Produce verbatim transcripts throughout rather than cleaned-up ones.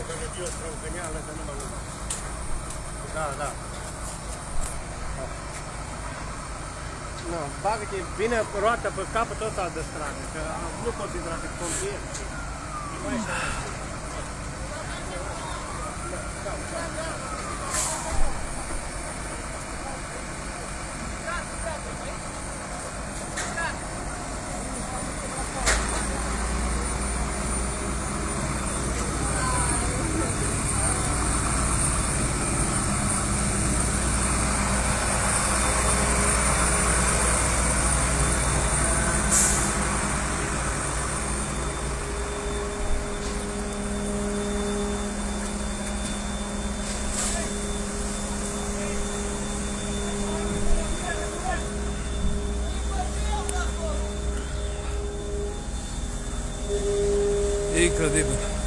că de dio străncăneală, că nu mă lume. Da, da. Nu, bagă-te, vine roata pe capătul ăsta de stradă, că nu poți intra pe pompieri. Mai așa. E incredibil.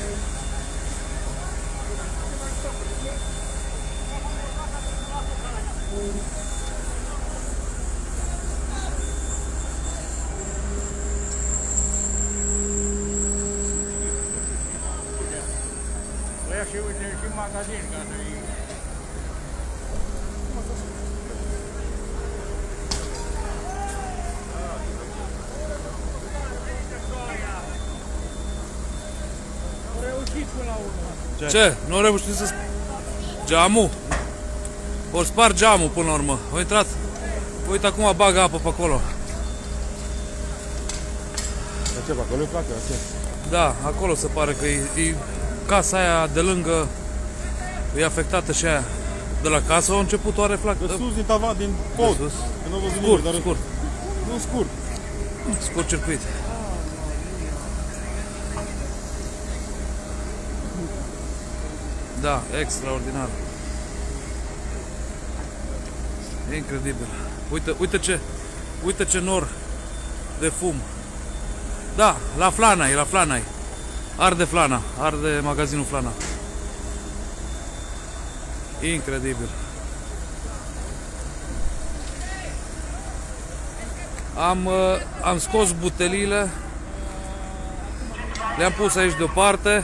Ia și uite, și în magazin, ca să-i... Ce? Nu au reușit să... Geamul? Ori spar geamul până la urmă. Au intrat. Uite acum bagă apă pe acolo. Dar ce, pe acolo e placă? Da, acolo se pare că e, e casa aia de lângă. E afectată și aia. De la casă au început oare flac. De sus, din tavan, din pod. Sus. Nu au văzut Scurt, nimic, dar... scurt. Nu scurt. Scurt circuit. Da, extraordinar. E incredibil. Uite, uite ce, uite ce nor de fum. Da, la Flana, e la Flana. Arde Flana, arde magazinul Flana. Incredibil. Am, am scos buteliile. Le-am pus aici deoparte.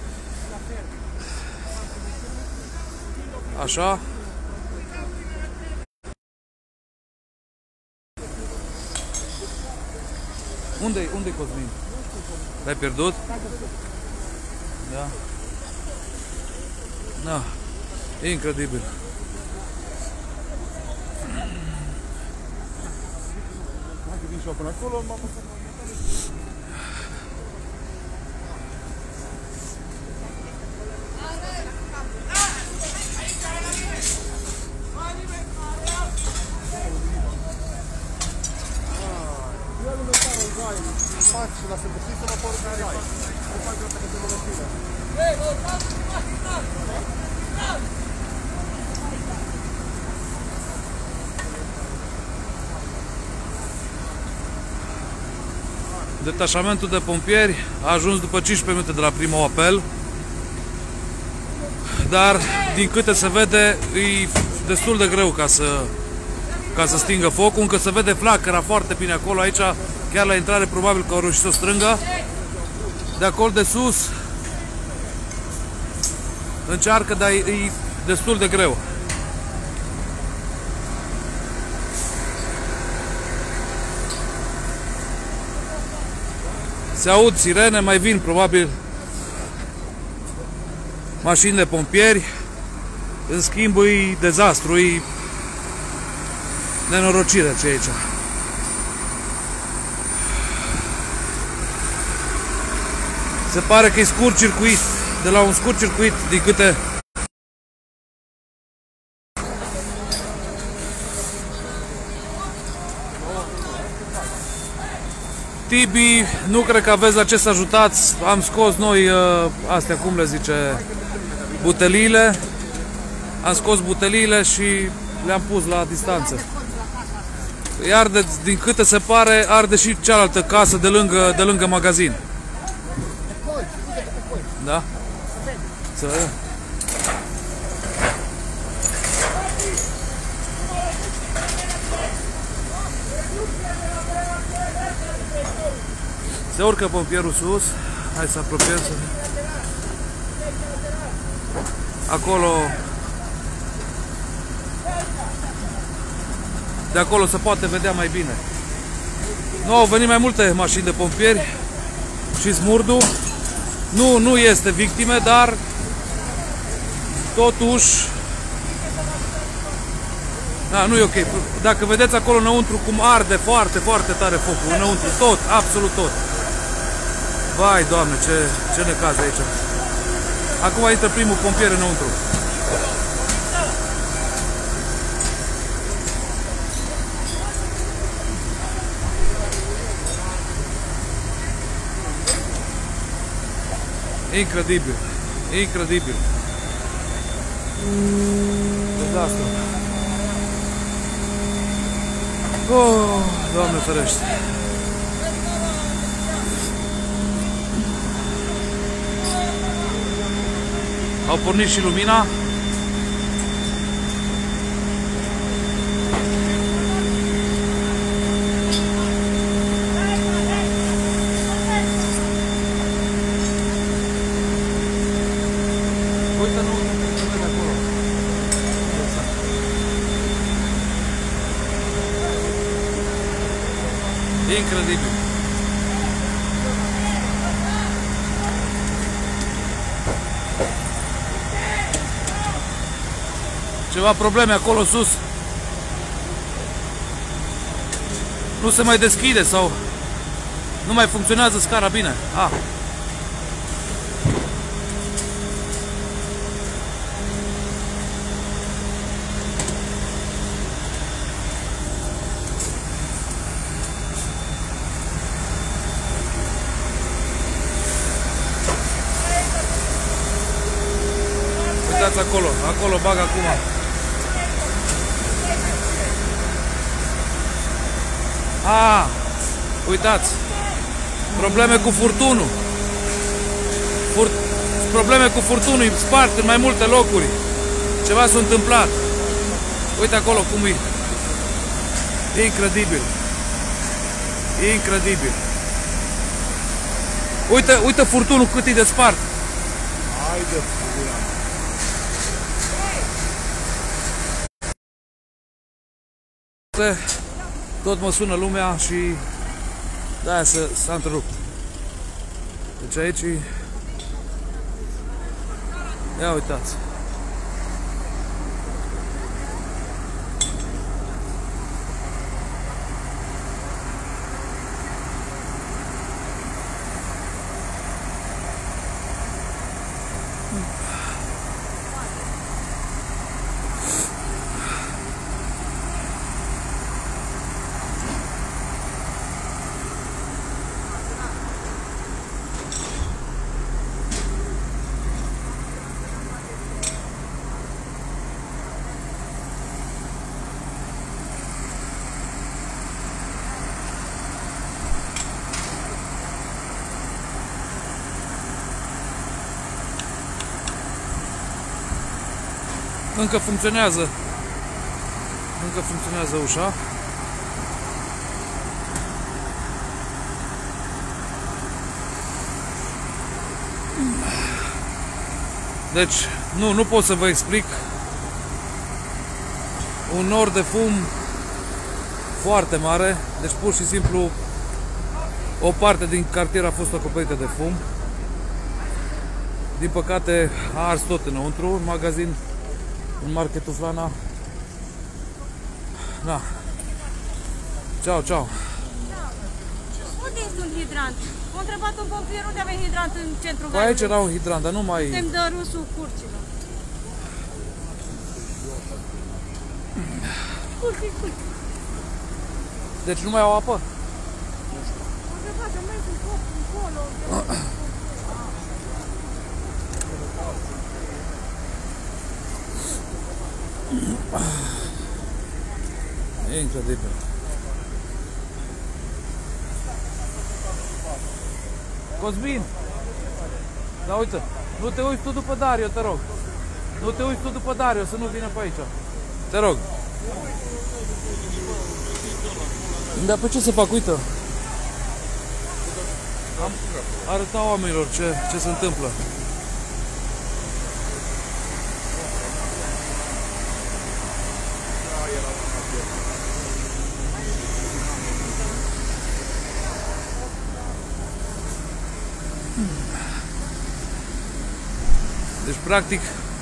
Așa. Unde-i, unde-i Cosmin? L-ai pierdut? Da. Da. E incredibil. Dacă vin și eu până acolo, m-am pus. Faci la sărbătoare să mă porc în rai. Nu faci o dată că te mănăstire. Detașamentul de pompieri a ajuns după cincisprezece minute de la primul apel. Dar, din câte se vede, e destul de greu ca să, ca să stingă focul. Încă se vede flacăra foarte bine acolo, aici, chiar la intrare, probabil că au reușit să o strângă. De acolo de sus încearcă, dar e, e destul de greu. Se aud sirene, mai vin probabil mașini de pompieri. În schimb, e dezastru, e nenorocire ce e aici. Se pare că e scurt circuit, de la un scurt circuit, din câte... Tibi, nu cred că aveți la ce să ajutați, am scos noi, astea cum le zice, buteliile, am scos buteliile și le-am pus la distanță. Iar de, din câte se pare, arde și cealaltă casă de lângă, de lângă magazin. Da? Să vedem. Se urcă pompierul sus. Hai să apropiem să... acolo, de acolo se poate vedea mai bine. Nu, au venit mai multe mașini de pompieri și smurdu. Nu, nu este victime, dar totuși, da, nu e ok. Dacă vedeți acolo înăuntru cum arde foarte, foarte tare focul, înăuntru, tot, absolut tot. Vai, Doamne, ce, ce necaz aici. Acum intră primul pompier înăuntru. Incredibil, incredibil. Dezastru. Oh, Doamne ferește. Au pornit și lumina. Uite, nu, se vede acolo. Incredibil. Ceva probleme acolo sus. Nu se mai deschide sau nu mai funcționează scara bine. Ah. Uitați acolo, acolo bag acum. Ah, uitați, probleme cu furtunul. Fur... Probleme cu furtunul, îi spart în mai multe locuri. Ceva s-a întâmplat. Uite acolo cum e. Incredibil. Incredibil. Uite, uite furtunul cât e de spart. Haide, tot mă sună lumea și de-aia s-a întrerupt. Deci aici, ia uitați. Încă funcționează. Încă funcționează ușa. Deci, nu, nu pot să vă explic. Un nor de fum foarte mare. Deci, pur și simplu, o parte din cartier a fost acoperită de fum. Din păcate, a ars tot înăuntru, în magazin, în marketul Flana. Da. Ceau, ceau. Unde este un hidrant? M-a întrebat un pompier unde avea hidrant în centrul Păi aici era un hidrant, dar nu mai... Suntem de râsul curcilor. Curci, curci. Deci nu mai au apă? M-a întrebat, am mers încolo. E incredibil. Cosmin! Da, uite, nu te uiți tu după Dario, te rog. Nu te uiți tu după Dario, să nu vină pe aici. Te rog. Dar pe ce să fac? Uite. Am arătat oamenilor ce, ce se întâmplă. Deci, practic,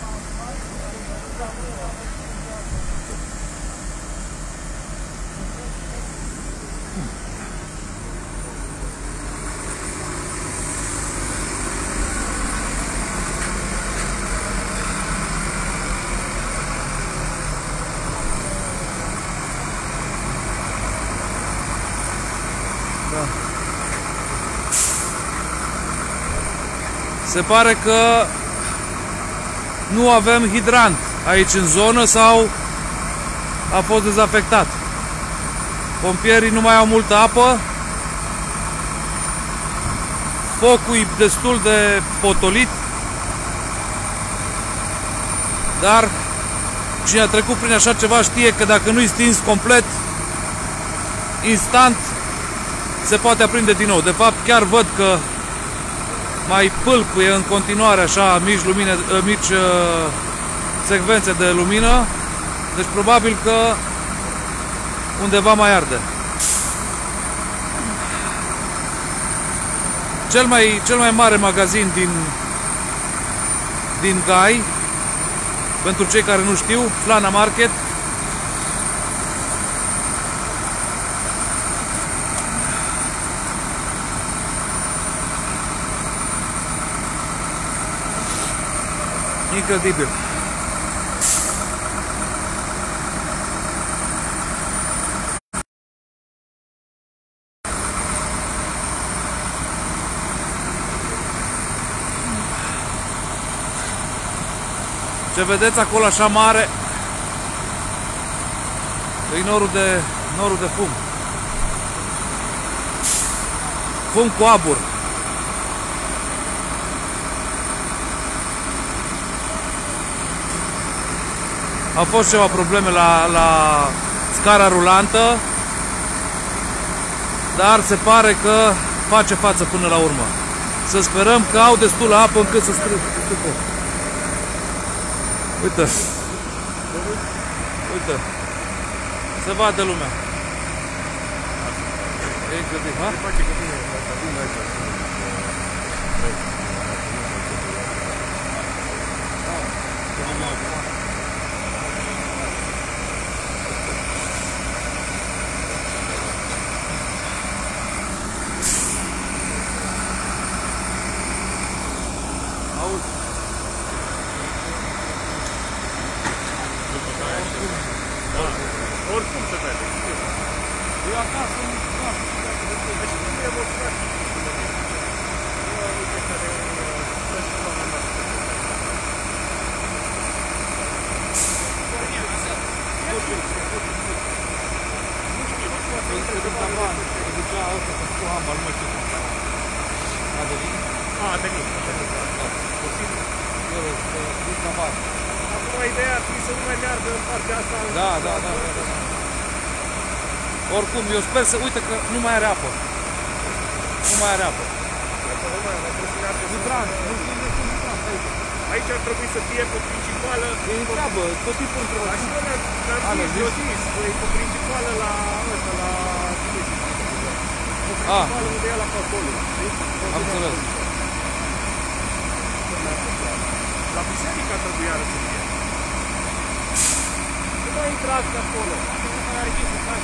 se pare că nu avem hidrant aici în zonă sau a fost dezafectat. Pompierii nu mai au multă apă. Focul e destul de potolit. Dar cine a trecut prin așa ceva știe că dacă nu-i stins complet, instant se poate aprinde din nou. De fapt, chiar văd că mai pâlpâie în continuare așa mici, lumine, mici uh, secvențe de lumină. Deci probabil că undeva mai arde. Cel mai, cel mai mare magazin din, din Gai, pentru cei care nu știu, Flana Market, incredibil. Ce vedeți acolo așa mare e norul de, norul de fum. Fum cu abur. Au fost ceva probleme la, la scara rulantă, dar se pare că face față până la urmă. Să sperăm că au destulă apă încât să strângă. Uite, uite, se vadă lumea. E incredibil, ha? Oricum se vede. Eu acasă nu a venit. Acum ideea ar fi să nu mai meargă în partea asta. Da, da, da, da, da. Oricum, eu sper să... Uite că nu mai are apă. Nu mai are apă. Hidrant, nu știu de cum hidrant aici. Aici ar trebui să fie pe principală. E întreabă, tot timpul întreabă. Așa ne-am zis, e pe principală la ăsta, la... Pe principală unde e la capolul. Am înțeles. La biserică trebuie iară să fie. Nu mai intrați acolo. Nu mai are chestia, stai.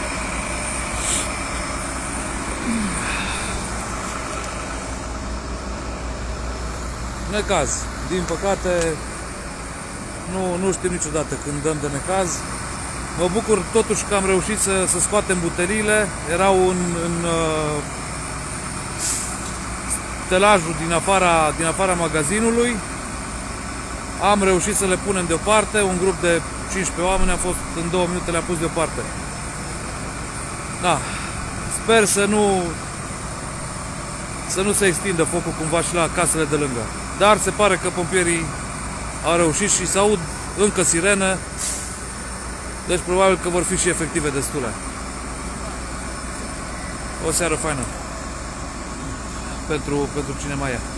Necaz. Din păcate, nu, nu știm niciodată când dăm de necaz. Mă bucur totuși că am reușit să, să scoatem buteliile. Erau în, în uh, stelajul din afara, din afara magazinului. Am reușit să le punem deoparte. Un grup de cincisprezece oameni a fost în două minute, le-am pus deoparte. Da. Sper să nu să nu se extindă focul cumva și la casele de lângă. Dar se pare că pompierii au reușit și se aud încă sirene. Deci probabil că vor fi și efective destule. O seară faină pentru, pentru cine mai e.